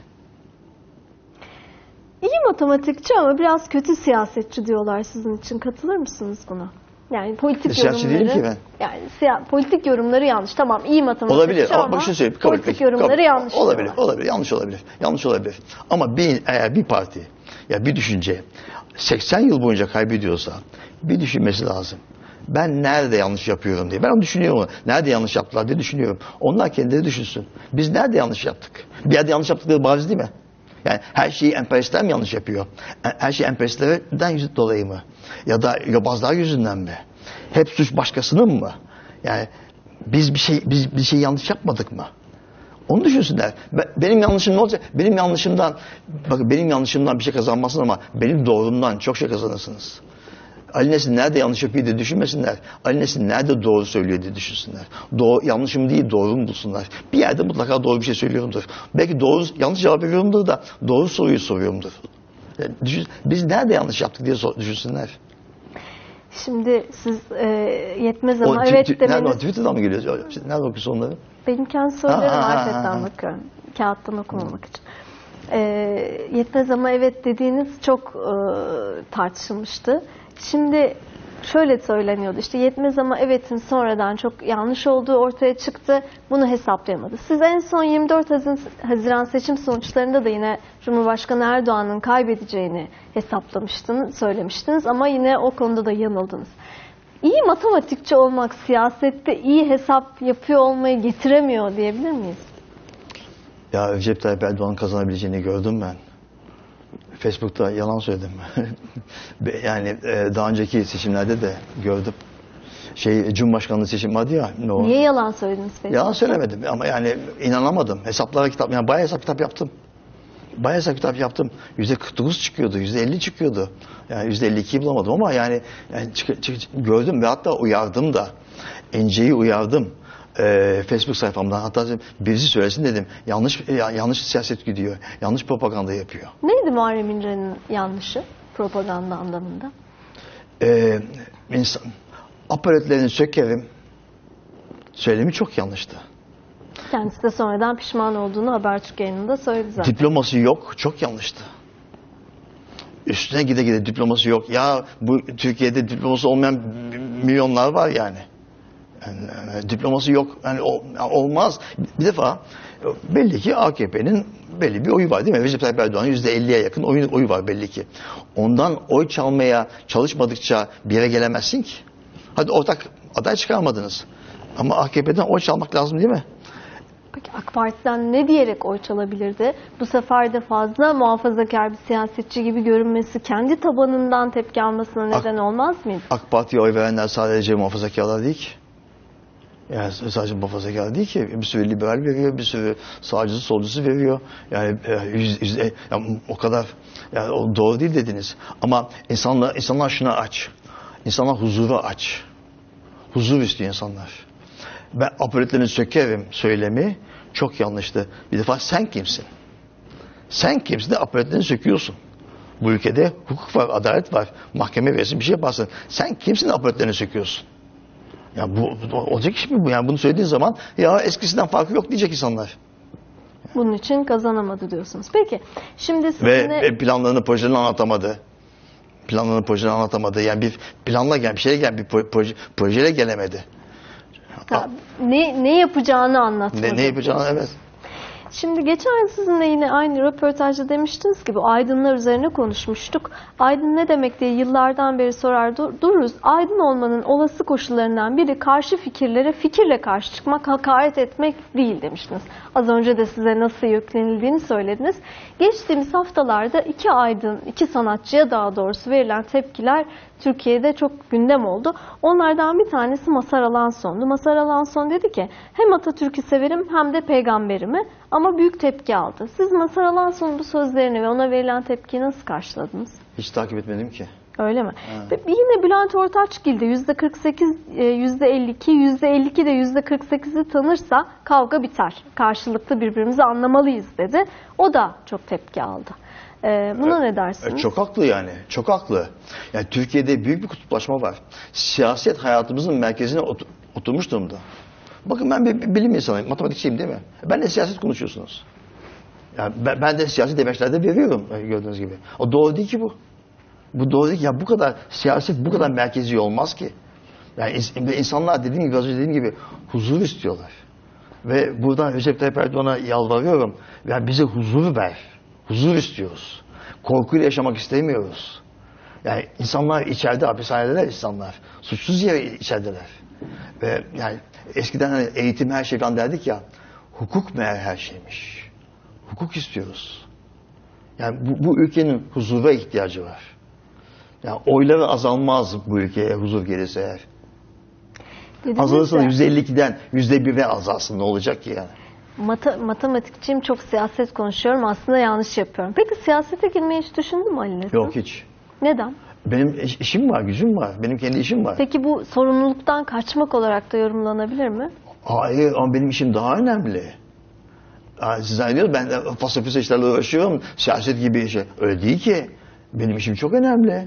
İyi matematikçi ama biraz kötü siyasetçi diyorlar sizin için. Katılır mısınız buna? Yani politik Siyasetçi yorumları... değilim ki ben. Yani siya, politik yorumları yanlış. Tamam iyi matematikçi Olabilir. ama, ama bak şunu söyleyeyim. Kabul, politik peki, yorumları kabul. yanlış Olabilir. diyorlar. Olabilir. Yanlış olabilir. Yanlış olabilir. Ama bir, eğer bir parti ya bir düşünce seksen yıl boyunca kaybediyorsa bir düşünmesi lazım. Ben nerede yanlış yapıyorum diye. Ben onu düşünüyorum. Nerede yanlış yaptılar diye düşünüyorum. Onlar kendileri düşünsün. Biz nerede yanlış yaptık? Bir yerde yanlış yaptıkları bariz değil mi? Yani her şeyi emperyalistler mi yanlış yapıyor? Her şey emperyalistlerden dolayı mı? Ya da yobazlar yüzünden mi? Hep suç başkasının mı? Yani biz bir şey biz bir şey yanlış yapmadık mı? Onu düşünsünler. Benim yanlışım ne olacak? Benim yanlışımdan bakın benim yanlışımdan bir şey kazanmazsın ama benim doğrumdan çok şey kazanırsınız. Ali Nesin nerede yanlış yapıyor diye düşünmesinler. Ali Nesin nerede doğru söylüyor diye düşünsünler. Doğru, yanlışım değil doğrumu bulsunlar. Bir yerde mutlaka doğru bir şey söylüyorumdur. Belki doğru yanlış cevap veriyorumdur da doğru soruyu soruyorumdur. Yani düşün, biz nerede yanlış yaptık diye sor, düşünsünler. Şimdi siz e, yetmez ama o, evet t- t- demeniz... Nerede, Twitter'dan mı geliyor? Nerede okuyorsun onları? Benim kendi sorularım Ha, ha, ha, marifetten ha. bakıyorum. Kağıttan okumamak için. E, yetmez ama evet dediğiniz çok e, tartışılmıştı. Şimdi şöyle söyleniyordu. İşte yetmez ama evetin sonradan çok yanlış olduğu ortaya çıktı. Bunu hesaplayamadı. Siz en son yirmi dört Haziran seçim sonuçlarında da yine Cumhurbaşkanı Erdoğan'ın kaybedeceğini hesaplamıştınız, söylemiştiniz ama yine o konuda da yanıldınız. İyi matematikçi olmak siyasette iyi hesap yapıyor olmayı getiremiyor diyebilir miyiz? Ya Recep Tayyip Erdoğan'ın kazanabileceğini gördüm ben. Facebook'ta yalan söyledim. Yani e, daha önceki seçimlerde de gördüm. Şey Cumhurbaşkanlığı seçim vardı ya. No. Niye yalan söylediniz peki? Yalan söylemedim ama yani inanamadım. Hesaplara kitap, yani bayağı hesap kitap yaptım. Bayağı hesap kitap yaptım. yüzde kırk dokuz çıkıyordu, yüzde elli çıkıyordu. Yani yüzde elli ikiyi bulamadım ama yani, yani çık, çık, gördüm ve hatta uyardım da. Ence'yi uyardım. Ee, Facebook sayfamdan hatta birisi söylesin dedim. Yanlış yanlış siyaset gidiyor. Yanlış propaganda yapıyor. Neydi Muharrem İnce'nin yanlışı propaganda anlamında? Ee, insan aparatlarını sökerim. Söylemi çok yanlıştı. Kendisi de sonradan pişman olduğunu Habertürk yayınında söyledi zaten. Diploması yok. Çok yanlıştı. Üstüne gide gide diploması yok. Ya bu Türkiye'de diploması olmayan milyonlar var yani. Yani, yani diploması yok. Yani o, olmaz. Bir defa belli ki A K P'nin belli bir oyu var değil mi? Recep Tayyip Erdoğan'ın yüzde elliye yakın oyu, oyu var belli ki. Ondan oy çalmaya çalışmadıkça bir yere gelemezsin ki. Hadi ortak aday çıkarmadınız. Ama A K P'den oy çalmak lazım değil mi? Peki AK Parti'den ne diyerek oy çalabilirdi? Bu sefer de fazla muhafazakar bir siyasetçi gibi görünmesi kendi tabanından tepki almasına neden AK, olmaz mıydı? AK Parti'ye oy verenler sadece muhafazakarlar değil ki. Yani sadece muhafazakar değil ki. Bir sürü liberal veriyor, bir sürü sağcısı solcusu veriyor. Yani, yüz, yüz, yani o kadar yani o doğru değil dediniz. Ama insanlar, insanlar şuna aç. İnsanlar huzura aç. Huzur istiyor insanlar. Ben aparatlarını sökerim söylemi çok yanlıştı. Bir defa sen kimsin? Sen kimsin de aparatlarını söküyorsun? Bu ülkede hukuk var, adalet var. Mahkeme versin bir şey yaparsın. Sen kimsin de aparatlarını söküyorsun? Ya bu, bu olacak iş mi bu? Yani bunu söylediğin zaman ya eskisinden farkı yok diyecek insanlar. Bunun için kazanamadı diyorsunuz. Peki şimdi Ve, sizinle... ve planlarını, projelerini anlatamadı. Planlarını, projelerini anlatamadı. Yani bir planla gel, bir şeye gel, bir proje, projeyle gelemedi. Ha, ne, ne yapacağını anlatmadı. Ne, ne yapacağını, evet. Şimdi geçen ay sizinle yine aynı röportajda demiştiniz ki bu aydınlar üzerine konuşmuştuk. Aydın ne demek diye yıllardan beri sorar dur- dururuz. Aydın olmanın olası koşullarından biri karşı fikirlere fikirle karşı çıkmak, hakaret etmek değil demiştiniz. Az önce de size nasıl yüklenildiğini söylediniz. Geçtiğimiz haftalarda iki aydın, iki sanatçıya daha doğrusu verilen tepkiler Türkiye'de çok gündem oldu. Onlardan bir tanesi Mazhar Alanson'du. Mazhar Alanson dedi ki hem Atatürk'ü severim hem de peygamberimi, ama büyük tepki aldı. Siz Mazhar Alanson'un bu sözlerini ve ona verilen tepkiyi nasıl karşıladınız? Hiç takip etmedim ki. Öyle mi? Ve yine Bülent Ortaçgil de yüzde kırk sekiz, yüzde elli iki, yüzde elli iki de yüzde kırk sekizi tanırsa kavga biter. Karşılıklı birbirimizi anlamalıyız dedi. O da çok tepki aldı. Ee, buna ne dersiniz? Çok haklı yani. Çok haklı. Yani Türkiye'de büyük bir kutuplaşma var. Siyaset hayatımızın merkezine ot- oturmuş durumda. Bakın ben bir bilim insanıyım, matematikçiyim değil mi? Ben de siyaset konuşuyorsunuz. Yani ben, ben de siyasi demeçlerde veriyorum gördüğünüz gibi. O doğru değil ki bu. Bu doğru değil ki. Ya bu kadar siyaset bu kadar merkezi olmaz ki. Yani ins- insanlar dediğim gibi az önce dediğim gibi huzur istiyorlar. Ve buradan Recep Tayyip Erdoğan'a yalvarıyorum. Yani bize huzur ver. Huzur istiyoruz. Korkuyla yaşamak istemiyoruz. Yani insanlar içeride, hapishanedeler insanlar. Suçsuz yere içerideler. Ve yani eskiden hani eğitim her şey falan derdik ya. Hukuk meğer her şeymiş. Hukuk istiyoruz. Yani bu, bu ülkenin huzura ihtiyacı var. Yani oyları azalmaz bu ülkeye huzur gelirse eğer. Azalırsa da yüzde elli ikiden yüzde bire azalsın, ne olacak ki yani? Mata, matematikçiyim, çok siyaset konuşuyorum. Aslında yanlış yapıyorum. Peki siyasete girmeyi hiç düşündün mü Ali Nesin? Yok hiç. Neden? Benim işim var, gücüm var. Benim kendi işim var. Peki bu sorumluluktan kaçmak olarak da yorumlanabilir mi? Hayır, ama benim işim daha önemli. Yani siz zannediyorsunuz ben de fasafisa işlerle uğraşıyorum. Siyaset gibi bir şey. Öyle değil ki. Benim işim çok önemli.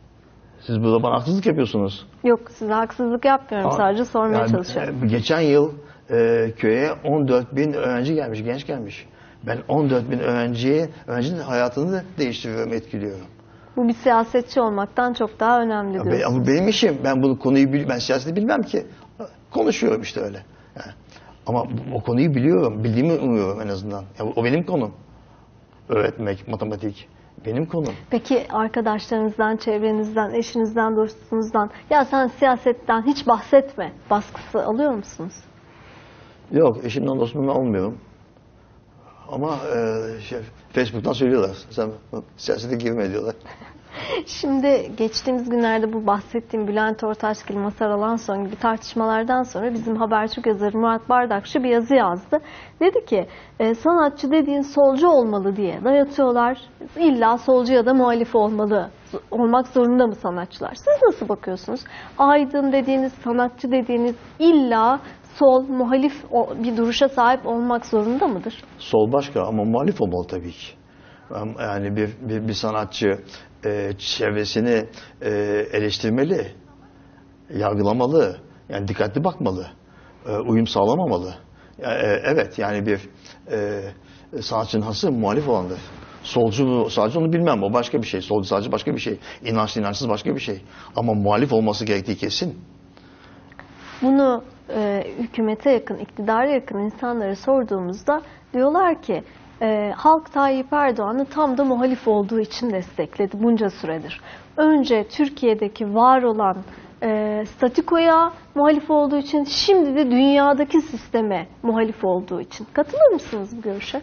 Siz burada bana haksızlık yapıyorsunuz. Yok, size haksızlık yapmıyorum. Ama, Sadece sormaya yani, çalışıyorum. Geçen yıl e, köye on dört bin öğrenci gelmiş, genç gelmiş. Ben on dört bin öğrenciye, öğrencinin hayatını değiştiriyorum, etkiliyorum. Bu bir siyasetçi olmaktan çok daha önemli diyorsunuz. Ama benim işim. Ben bunu konuyu bil, ben siyaseti bilmem ki. Konuşuyorum işte öyle. Yani. Ama o konuyu biliyorum. Bildiğimi umuyorum en azından. Yani o benim konum. Öğretmek, matematik. Benim konum. Peki arkadaşlarınızdan, çevrenizden, eşinizden, dostunuzdan ya sen siyasetten hiç bahsetme baskısı alıyor musunuz? Yok, eşimden dostumdan almıyorum. Ama e, şey, Facebook'tan söylüyorlar. Sen siyasete girme diyorlar. Şimdi geçtiğimiz günlerde bu bahsettiğim Bülent Ortaçgil, Mazhar Alanson gibi tartışmalardan sonra bizim Habertürk yazarı Murat Bardakçı bir yazı yazdı. Dedi ki e, sanatçı dediğin solcu olmalı diye dayatıyorlar. İlla solcu ya da muhalif olmalı. Olmak zorunda mı sanatçılar? Siz nasıl bakıyorsunuz? Aydın dediğiniz, sanatçı dediğiniz illa sol, muhalif bir duruşa sahip olmak zorunda mıdır? Sol başka ama muhalif olmalı tabii ki. Yani bir, bir, bir sanatçı e, çevresini e, eleştirmeli, yargılamalı, yani dikkatli bakmalı, e, uyum sağlamamalı. E, evet, yani bir e, sanatçının hası muhalif olandır. Solcu, sadece onu bilmem, o başka bir şey. Solcu sadece başka bir şey. İnançlı, inançsız başka bir şey. Ama muhalif olması gerektiği kesin. Bunu e, hükümete yakın, iktidara yakın insanlara sorduğumuzda diyorlar ki e, halk Tayyip Erdoğan'ı tam da muhalif olduğu için destekledi bunca süredir. Önce Türkiye'deki var olan e, statikoya muhalif olduğu için, şimdi de dünyadaki sisteme muhalif olduğu için. Katılır mısınız bu görüşe?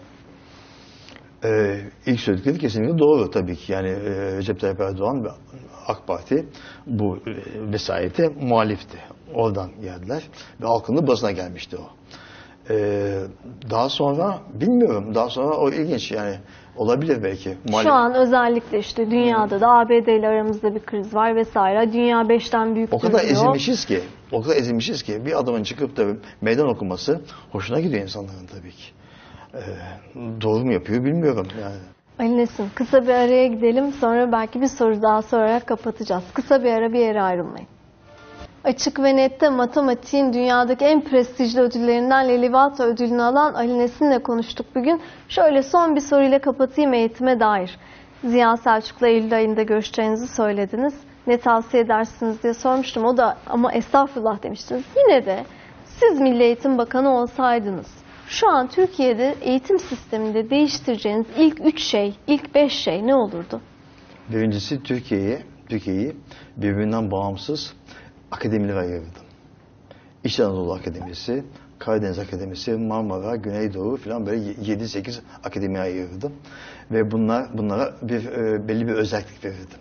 Ee, ilk söyledikleri kesinlikle doğru tabii ki. Yani e, Recep Tayyip Erdoğan ve AK Parti bu e, vesayete muhalifti. Oradan geldiler ve halkın da basına gelmişti o. Ee, daha sonra bilmiyorum. Daha sonra o ilginç yani olabilir belki. Muhalif... Şu an özellikle işte dünyada da A B D ile aramızda bir kriz var vesaire. Dünya beşten büyüktür O kadar diyor. ezilmişiz ki, o kadar ezilmişiz ki bir adamın çıkıp da meydan okuması hoşuna gidiyor insanların tabii ki. Ee, doğru mu yapıyor bilmiyorum yani. Ali Nesin, kısa bir araya gidelim, sonra belki bir soru daha sorarak kapatacağız. Kısa bir ara, bir yere ayrılmayın. Açık ve Net'te matematiğin dünyadaki en prestijli ödüllerinden Lelivalta ödülünü alan Ali Nesin'le konuştuk bugün. Şöyle son bir soruyla kapatayım eğitime dair. Ziya Selçuk'la Eylül ayında görüşeceğinizi söylediniz. Ne tavsiye edersiniz diye sormuştum. O da ama estağfurullah demiştiniz. Yine de siz Milli Eğitim Bakanı olsaydınız şu an Türkiye'de eğitim sisteminde değiştireceğiniz ilk üç şey, ilk beş şey ne olurdu? Birincisi Türkiye'yi Türkiye'yi birbirinden bağımsız akademilere ayırdım. İç Anadolu Akademisi, Karadeniz Akademisi, Marmara, Güneydoğu falan böyle yedi sekiz akademiye ayırdım. Ve bunlar bunlara bir e, belli bir özellik verirdim.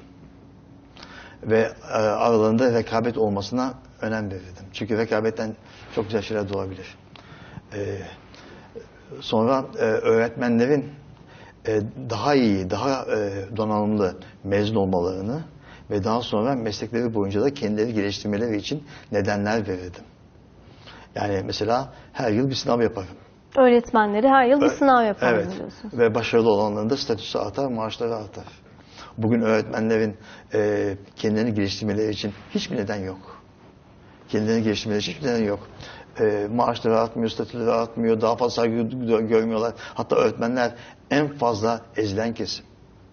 Ve e, aralarında rekabet olmasına önem verirdim. Çünkü rekabetten çok güzel şeyler doğabilir. E, sonra e, öğretmenlerin e, daha iyi, daha e, donanımlı mezun olmalarını ve daha sonra meslekleri boyunca da kendileri geliştirmeleri için nedenler verirdim. Yani mesela her yıl bir sınav yaparım. Öğretmenleri her yıl bir sınav yapar evet. diyorsunuz. Ve başarılı olanların da statüsü artar, maaşları artar. Bugün öğretmenlerin e, kendilerini geliştirmeleri için hiçbir neden yok. Kendilerini geliştirmeleri için hiçbir neden yok. E, maaşları artmıyor, statüleri artmıyor, daha fazla saygı görmüyorlar. Hatta öğretmenler en fazla ezilen kesim.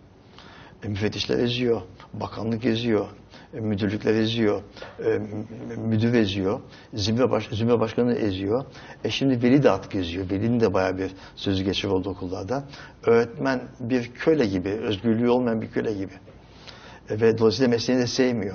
E, müfettişler eziyor, bakanlık eziyor, e, müdürlükler eziyor, e, müdür eziyor, zümre, baş, zümre başkanı eziyor. E şimdi veli de artık eziyor. Velinin de bayağı bir sözü geçir oldu okullarda. Öğretmen bir köle gibi, özgürlüğü olmayan bir köle gibi. E, ve dolayısıyla mesleğini de sevmiyor.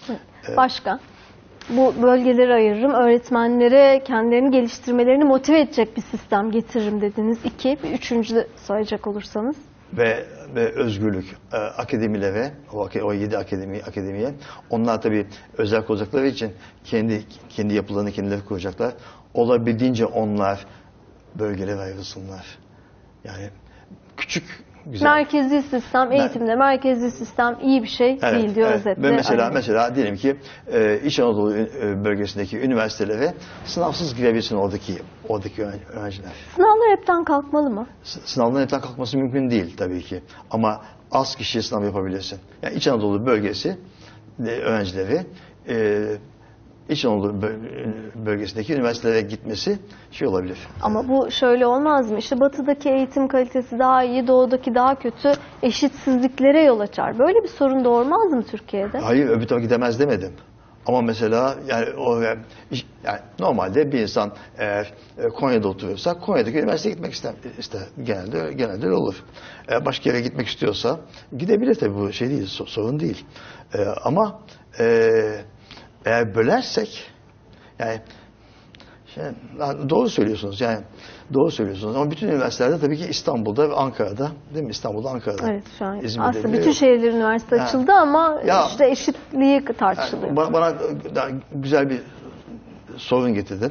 Başka? Bu bölgeleri ayırırım. Öğretmenlere kendilerini geliştirmelerini motive edecek bir sistem getiririm dediniz. İki, bir üçüncü de sayacak olursanız. Ve, ve özgürlük e, akademilere, o, o yedi akademi, akademiye, onlar tabii özel olacakları için kendi kendi yapılarını kendileri kuracaklar. Olabildiğince onlar bölgelere ayrılsınlar. Yani küçük, güzel. Merkezi sistem, eğitimde ben, merkezi sistem iyi bir şey evet, değil diyor evet. özetle. Ve mesela, Aynen. mesela diyelim ki e, İç Anadolu bölgesindeki üniversitelere sınavsız girebilsin oradaki oradaki öğrenciler. Sınavlar hepten kalkmalı mı? Sınavdan hepten kalkması mümkün değil tabii ki. Ama az kişiye sınav yapabilirsin. Yani İç Anadolu bölgesi öğrencileri e, İç Anadolu bölgesindeki üniversitelere gitmesi şey olabilir. Ama bu şöyle olmaz mı? İşte batıdaki eğitim kalitesi daha iyi, doğudaki daha kötü, eşitsizliklere yol açar. Böyle bir sorun doğurmaz mı Türkiye'de? Hayır, öbür tarafa gidemez demedim. Ama mesela yani o yani normalde bir insan eğer Konya'da oturuyorsa Konya'daki üniversiteye gitmek ister, ister. Genelde genelde öyle olur. Eğer başka yere gitmek istiyorsa gidebilir tabii, bu şey değil, sorun değil. Ee, ama e, eğer bölersek yani şey, doğru söylüyorsunuz yani doğru söylüyorsunuz ama bütün üniversitelerde tabii ki İstanbul'da ve Ankara'da, değil mi? İstanbul'da, Ankara'da. Evet, şu an İzmir'de aslında bile bütün yok. şehirler üniversite Yani, açıldı ama ya, işte eşitliği tartışılıyor. Yani bana, bana güzel bir sorun getirdin.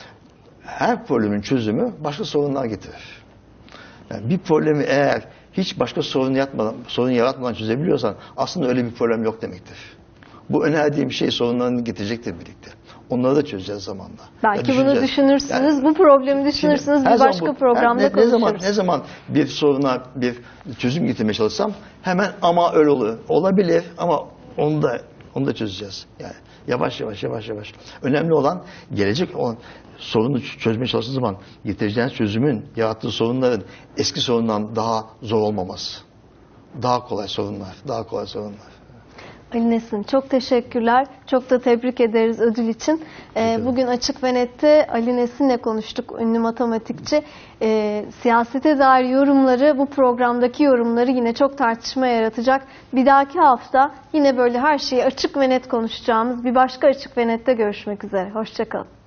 Her problemin çözümü başka sorunlar getirir. Yani bir problemi eğer hiç başka sorun yaratmadan, sorun yaratmadan çözebiliyorsan aslında öyle bir problem yok demektir. Bu önerdiğim şey sorunlarını getirecektir birlikte. Onları da çözeceğiz zamanla. Belki bunu düşünürsünüz, yani, bu problemi düşünürsünüz, bir başka bu, programda ne, konuşuruz. Ne zaman, ne zaman bir soruna bir çözüm getirmeye çalışsam hemen ama öyle olur. Olabilir ama onu da onu da çözeceğiz. Yani yavaş yavaş yavaş yavaş. Önemli olan gelecek olan sorunu çözmeye çalıştığınız zaman getireceğiniz çözümün yarattığı sorunların eski sorundan daha zor olmaması. Daha kolay sorunlar, daha kolay sorunlar. Ali Nesin, çok teşekkürler. Çok da tebrik ederiz ödül için. Ee, bugün Açık ve Net'te Ali Nesin'le konuştuk, ünlü matematikçi. Ee, siyasete dair yorumları, bu programdaki yorumları yine çok tartışma yaratacak. Bir dahaki hafta yine böyle her şeyi açık ve net konuşacağımız bir başka Açık ve Net'te görüşmek üzere. Hoşça kalın.